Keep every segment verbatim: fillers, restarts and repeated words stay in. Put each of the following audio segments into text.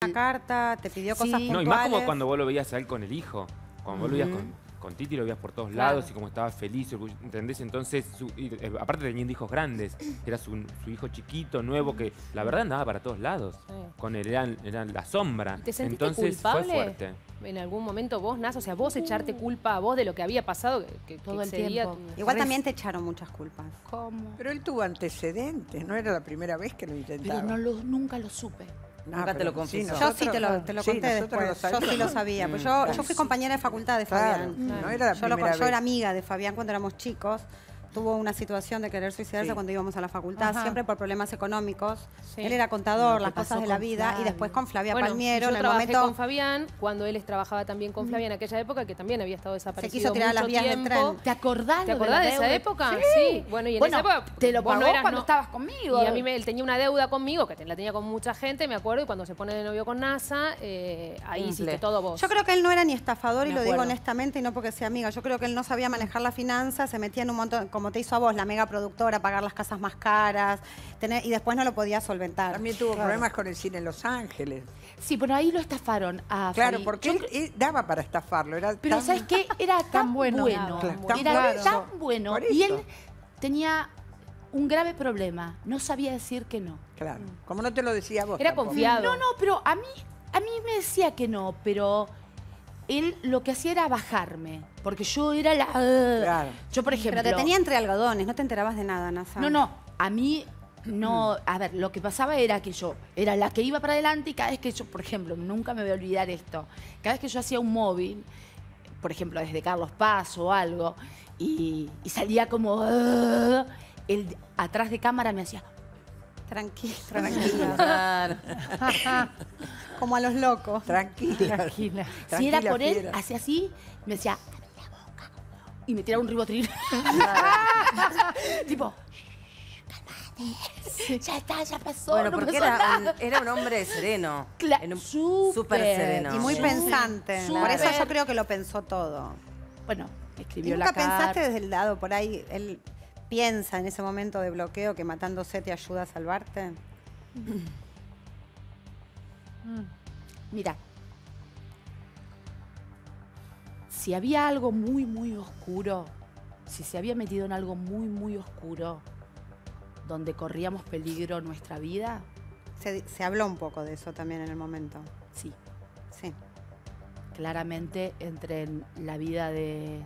una carta, te pidió cosas Sí. puntuales. No, y más como cuando vos lo veías a él con el hijo. Cuando vos lo veías con, con Titi, lo veías por todos Claro. lados y como estaba feliz, ¿entendés? Entonces, su, y, eh, aparte teniendo hijos grandes, era su, su hijo chiquito, nuevo, que la verdad andaba para todos lados. Sí. Con él eran, eran la sombra. ¿Te sentiste Entonces culpable fue fuerte. en algún momento vos, Nas? O sea, vos echarte culpa a vos de lo que había pasado, que, que, Todo que el excedía tiempo. tu- Igual Res- también te echaron muchas culpas. ¿Cómo? Pero él tuvo antecedentes, no era la primera vez que lo intentaba. Pero no lo, nunca lo supe. Ah, Nunca te pero lo confesó. Yo sí te lo, te lo sí, conté nosotros lo después. Yo sabíamos. sí lo sabía. Pues yo, Claro. yo fui compañera de facultad de Claro, Fabián. no era la Yo, lo- primera yo era vez. amiga de Fabián cuando éramos chicos. Tuvo una situación de querer suicidarse Sí. cuando íbamos a la facultad, Ajá. siempre por problemas económicos. Sí. Él era contador, Lo que las cosas pasó de la con vida, y Flavio. después con Flavia Bueno, Palmiero, yo en el trabajé momento con Fabián cuando él trabajaba también con Flavia en aquella época, que también había estado desaparecido quiso tirar a las mucho vías del tiempo. tren. ¿Te acordás? ¿Te lo acordás de la esa deuda? época? Sí. Sí. Bueno, y en Bueno, esa época te lo vos pagó no eras, cuando no- estabas conmigo. Y a mí me, él tenía una deuda conmigo, que te- la tenía con mucha gente, me acuerdo, y cuando se pone de novio con NASA, eh, ahí Cumple. hiciste todo vos. Yo creo que él no era ni estafador, y Me lo digo acuerdo. honestamente y no porque sea amiga. Yo creo que él no sabía manejar la finanza, se metía en un montón, como te hizo a vos, la mega productora, pagar las casas más caras, tener, y después no lo podía solventar. También tuvo Claro. problemas con el cine en Los Ángeles. Sí, pero ahí lo estafaron a Claro, Fabi. porque Yo él, cre- él daba para estafarlo. Era Pero tan- ¿sabes qué? Era tan, bueno. bueno. Claro, tan Era bueno. tan bueno. Por Y eso. él tenía un grave problema. No sabía decir que no. Claro, como no te lo decía vos. Era tampoco. confiado. No, no, pero a mí, a mí me decía que no, pero él lo que hacía era bajarme. Porque yo era la... Claro. Yo, por ejemplo... Pero te tenía entre algodones, no te enterabas de nada, Nasa. No, no, a mí no, a ver, lo que pasaba era que yo era la que iba para adelante y cada vez que yo, por ejemplo, nunca me voy a olvidar esto, cada vez que yo hacía un móvil, por ejemplo, desde Carlos Paz o algo, y, y salía como, "Ah", él atrás de cámara me hacía, Tranquila, Tranquila, Claro. como a los locos. tranquila. tranquila. Si Tranquila, era por él, fiera. hacía así, me decía, "Dame la boca", y me tiraba un ribotril. Tipo, cálmate, ya está, ya pasó, Bueno, no porque pasó era nada. un, era un hombre sereno. Cla- Era un- súper. súper sereno. Y muy Sí. pensante. Súper. Por eso yo creo que lo pensó todo. Bueno, ¿Y me escribió nunca la carta. pensaste desde el lado por ahí, él piensa en ese momento de bloqueo que matándose te ayuda a salvarte? Mira, si había algo muy, muy oscuro, si se había metido en algo muy, muy oscuro, donde corríamos peligro nuestra vida, Se, se habló un poco de eso también en el momento. sí, Sí. claramente entre en la vida de,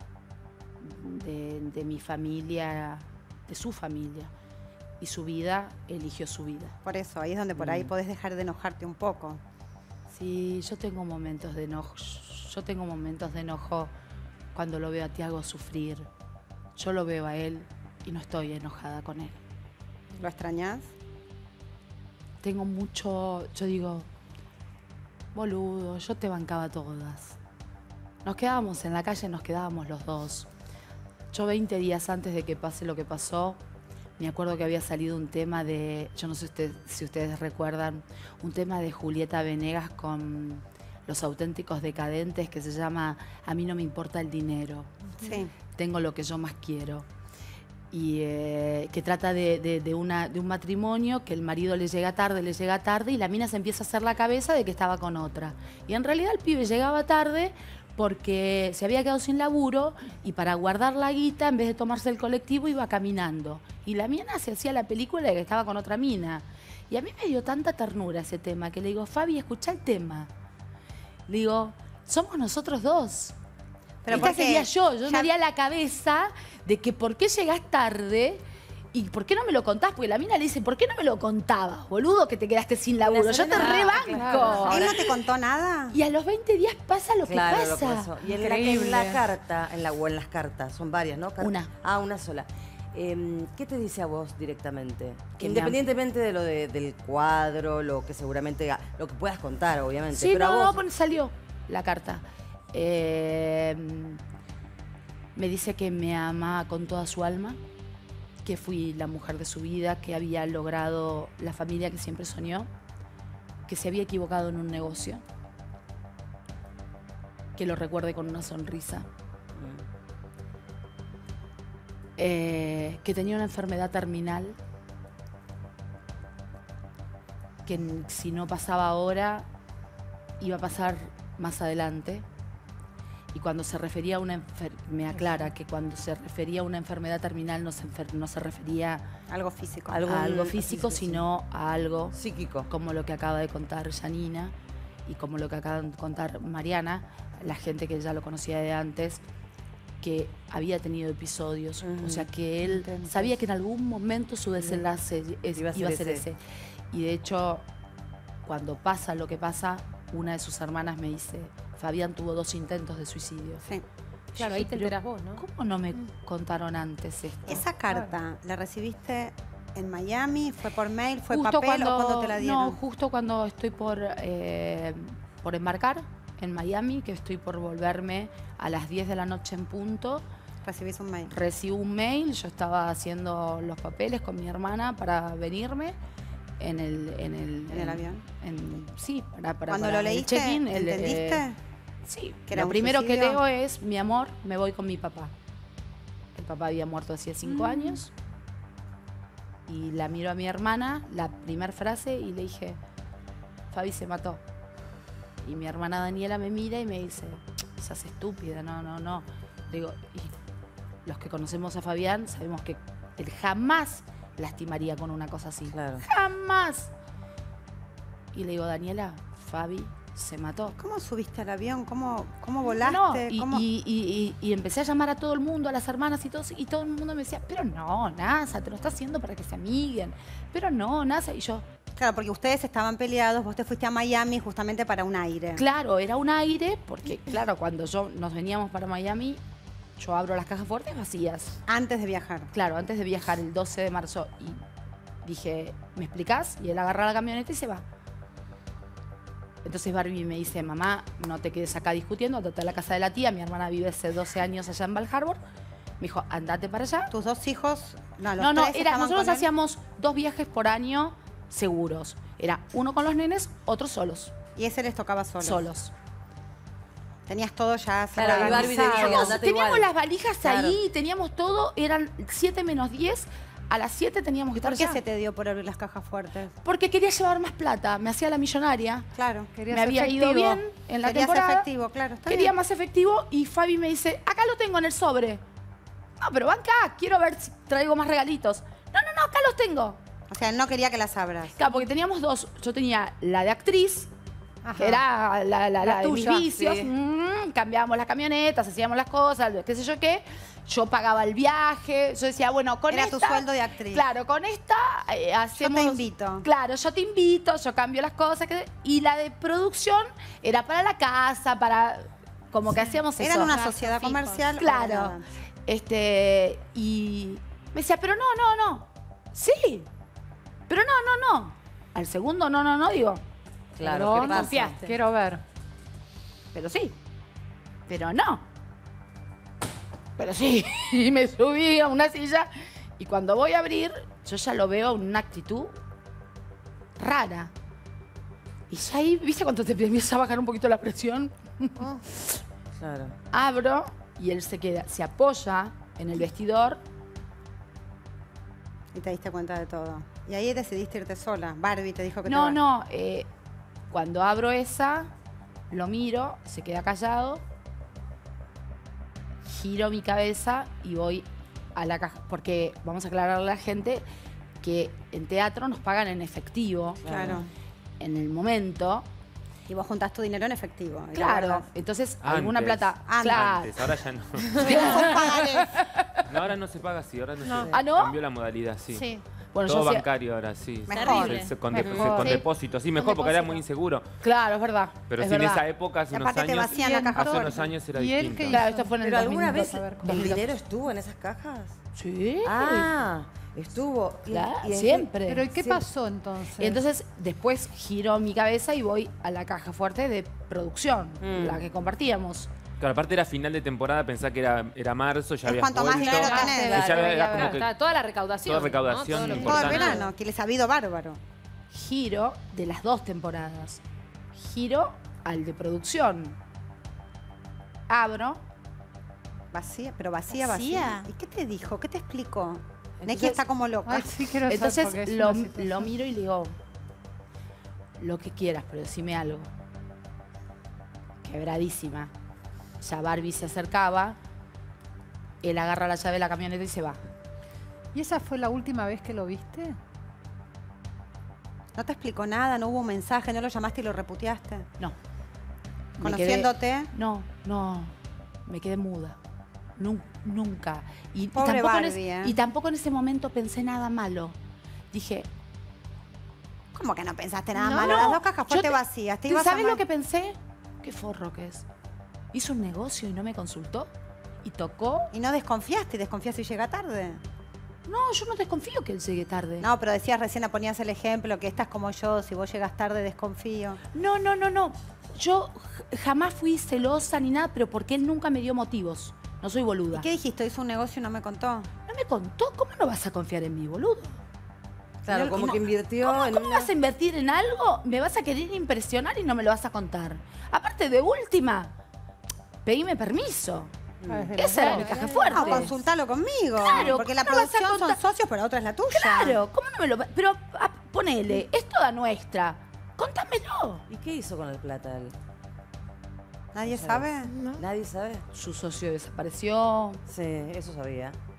de, de mi familia, de su familia, y su vida, eligió su vida. Por eso, ahí es donde por ahí Mm. podés dejar de enojarte un poco. Sí, yo tengo momentos de enojo. Yo tengo momentos de enojo cuando lo veo a Tiago sufrir. Yo lo veo a él y no estoy enojada con él. ¿Lo extrañás? Tengo mucho, yo digo, boludo, yo te bancaba todas. Nos quedábamos en la calle, nos quedábamos los dos. Yo veinte días antes de que pase lo que pasó, me acuerdo que había salido un tema de, yo no sé usted- si ustedes recuerdan, un tema de Julieta Venegas con Los Auténticos Decadentes que se llama A mí no me importa el dinero, Sí. tengo lo que yo más quiero. Y eh, que trata de, de- de una, de un matrimonio que el marido le llega tarde, le llega tarde y la mina se empieza a hacer la cabeza de que estaba con otra. Y en realidad el pibe llegaba tarde porque se había quedado sin laburo y para guardar la guita, en vez de tomarse el colectivo, iba caminando. Y la mina se hacía la película de que estaba con otra mina. Y a mí me dio tanta ternura ese tema que le digo, Fabi, escuchá el tema. Le digo, somos nosotros dos. Pero Esta porque sería yo, yo ya- me haría la cabeza de que por qué llegás tarde y por qué no me lo contás, porque la mina le dice, ¿por qué no me lo contabas, boludo, que te quedaste sin laburo? Yo te Serena, rebanco. ¿Él no te contó nada? Y a los veinte días pasa lo que Claro, lo que pasa. pasó. Y en la, en la carta, en la, o en las cartas, son varias, ¿no? Car- Una. Ah, una sola. Em, ¿Qué te dice a vos directamente? Que me Independientemente de lo de- del cuadro, lo que seguramente, lo que puedas contar, obviamente. Sí, pero no, a no, vos, pues salió la carta. Eh, me dice que me ama con toda su alma, que fui la mujer de su vida, que había logrado la familia que siempre soñó, que se había equivocado en un negocio, que lo recuerde con una sonrisa, eh, que tenía una enfermedad terminal, que n- si no pasaba ahora, iba a pasar más adelante. Y cuando se refería a una enfer- me aclara que cuando se refería a una enfermedad terminal no se, enfer- no se refería Algo físico. Algo- a algo sí, físico, sí, sí. sino a algo Psíquico. como lo que acaba de contar Janina y como lo que acaba de contar Mariana, la gente que ya lo conocía de antes, que había tenido episodios, Ujú. o sea que él Intensos. sabía que en algún momento su desenlace es- Iba iba a a ser ser ese. ese. Y de hecho, cuando pasa lo que pasa, una de sus hermanas me dice, Fabián tuvo dos intentos de suicidio. Sí. Claro, ahí te Pero, enterás vos, ¿no? ¿Cómo no me contaron antes esto? Esa carta, ¿la recibiste en Miami? ¿Fue por mail? ¿Fue Justo papel o cuándo te la dieron? No, justo cuando estoy por, eh, por embarcar en Miami, que estoy por volverme a las diez de la noche en punto, Recibís un mail. recibo un mail, yo estaba haciendo los papeles con mi hermana para venirme en el... En el, ¿En el avión? en- sí, para, para, Cuando para lo el leíste, check-in, el, eh, ¿entendiste? sí, que era lo un primero que suicidio? leo es, mi amor, me voy con mi papá. El papá había muerto hacía cinco Mm. años. Y la miro a mi hermana, la primera frase, y le dije, Fabi se mató. Y mi hermana Daniela me mira y me dice, seas estúpida, no, no, no. Le digo, y los que conocemos a Fabián sabemos que él jamás lastimaría con una cosa así. Claro. ¡Jamás! Y le digo, Daniela, Fabi se mató. ¿Cómo subiste al avión? ¿Cómo, cómo No, volaste? y, ¿Cómo- y- y- y- y empecé a llamar a todo el mundo, a las hermanas y todos, y todo el mundo me decía, pero no, NASA, te lo está haciendo para que se amiguen. Pero no, NASA. Y yo, Claro, porque ustedes estaban peleados, vos te fuiste a Miami justamente para un aire. claro, era un aire, porque claro, cuando yo nos veníamos para Miami, yo abro las cajas fuertes vacías. Antes de viajar. Claro, antes de viajar el doce de marzo. Y dije, ¿me explicás? Y él agarra la camioneta y se va. Entonces Barbie me dice, mamá, no te quedes acá discutiendo, andate a la casa de la tía. Mi hermana vive hace doce años allá en Bal Harbour. Me dijo, andate para allá. Tus dos hijos, no, los No, no, tres era, estaban nosotros con él. hacíamos dos viajes por año seguros. Era uno con los nenes, otro solos. Y ese les tocaba solo. Solos. Tenías todo ya Claro, y Barbie te dice, organizado. Teníamos, andate teníamos igual. las valijas Claro. ahí, teníamos todo, eran siete menos diez. A las siete teníamos que estar ¿Por qué allá. se te dio por abrir las cajas fuertes? Porque quería llevar más plata, me hacía la millonaria. Claro. Querías Me había ido efectivo. bien en la Querías temporada. efectivo, claro. Está Quería bien. más efectivo y Fabi me dice, acá lo tengo en el sobre. No, pero banca, quiero ver si traigo más regalitos. No, no, no, acá los tengo. O sea, él no quería que las abras. Claro, porque teníamos dos. Yo tenía la de actriz, Ajá. que era la, la, la La de mis tuya, vicios. sí. Mm, cambiábamos las camionetas, hacíamos las cosas, qué sé yo qué. Yo pagaba el viaje. Yo decía, bueno, con Era esta... tu sueldo de actriz. Claro, con esta eh, hacemos... invito. Claro, yo te invito, yo cambio las cosas. que- y la de producción era para la casa, para... Como que hacíamos eso. Eran una Gastos sociedad fijos. comercial. Claro. ordenada. Este, y me decía, pero no, no, no. Sí. Pero no, no, no. Al segundo, no, no, no, digo. Claro, Pero ¿qué pasa? confiaste. Quiero ver. Pero sí. Pero no. Pero sí. Y me subí a una silla y cuando voy a abrir, yo ya lo veo en una actitud rara. Y ya ahí, ¿viste cuando te empieza a bajar un poquito la presión? Claro. Abro y él se queda, se apoya en el vestidor. Y te diste cuenta de todo. Y ahí decidiste irte sola. Barbie te dijo que te No, vas. no. eh, cuando abro esa, lo miro, se queda callado, giro mi cabeza y voy a la caja. Porque vamos a aclararle a la gente que en teatro nos pagan en efectivo. Claro. En el momento. Y vos juntás tu dinero en efectivo. y lo Claro. guardás. Entonces, Antes. alguna plata. Antes. Claro. Antes, ahora ya no. Son pagarés. No, ahora no se paga así, ahora no, No. se ¿Ah, no? cambió la modalidad, sí. Sí. Bueno, Todo yo hacía- bancario ahora, sí. Mejor. Se- se- con, Mejor. depo- con Sí. depósito, sí, mejor, porque era muy inseguro. Claro, es verdad. Pero es sí, en verdad. esa época, hace Y unos aparte te años, vacían la caja hace fuerte. unos años era ¿Y él distinto. qué Claro, esto fue en el ¿Pero alguna vez dos mil doce, el dos mil doce. dinero estuvo en esas cajas? Sí. Ah, estuvo. Y- Claro, y en- siempre. Pero ¿y qué Sí. pasó entonces? Y entonces después giro mi cabeza y voy a la caja fuerte de producción, Mm. la que compartíamos. Claro, aparte era final de temporada, pensá que era, era marzo, ya Es había cuanto más vuelto. dinero Claro, tenés. Y ya claro, era ya como ver. que Está toda la recaudación. Toda recaudación ¿no? Todo lo que- Todo el importante. verano, que les ha habido bárbaro. Giro de las dos temporadas. Giro al de producción. Abro. Vacía, pero vacía, vacía. ¿Vacía? ¿Y qué te dijo? ¿Qué te explicó? Neki Entonces- está como loca. Ay, sí quiero saber Entonces porque es lo, una situación. lo miro y le digo, lo que quieras, pero decime algo. Quebradísima. Ya Barbie se acercaba, él agarra la llave de la camioneta y se va. ¿Y esa fue la última vez que lo viste? ¿No te explicó nada? ¿No hubo un mensaje? ¿No lo llamaste y lo reputeaste? No. Me ¿Conociéndote? quedé- no, no. Me quedé muda. Nun- nunca. Y, y Pobre tampoco en Barbie, ese- ¿eh? y tampoco en ese momento pensé nada malo. Dije, ¿Cómo que no pensaste nada no, malo? no, Las dos cajas yo fuerte te- vacías. Te ¿tú ibas a ¿Sabes ma- lo que pensé? Qué forro que es. Hizo un negocio y no me consultó. Y tocó. Y no desconfiaste, y desconfiaste y llega tarde. No, yo no desconfío que él llegue tarde. No, pero decías recién, ponías el ejemplo, que esta es como yo, si vos llegas tarde desconfío. No, no, no, no. Yo j- jamás fui celosa ni nada, pero porque él nunca me dio motivos. No soy boluda. ¿Y qué dijiste? Hizo un negocio y no me contó. No me contó. ¿Cómo no vas a confiar en mí, boludo? Claro, No, como no. que invirtió ¿Cómo, en cómo una... vas a invertir en algo? Me vas a querer impresionar y no me lo vas a contar. Aparte, de última, pedime permiso. Ah, desde los Esa era mi dos. caja fuerte. No, consultalo conmigo. Claro, porque la ¿cómo no vas a producción son contar? socios, pero otra es la tuya. Claro, ¿cómo no me lo va- Pero ah, ponele, es toda nuestra. Contámelo. ¿Y qué hizo con el plata él? ¿Nadie sabe? ¿Nadie sabe? Su socio desapareció. Sí, eso sabía.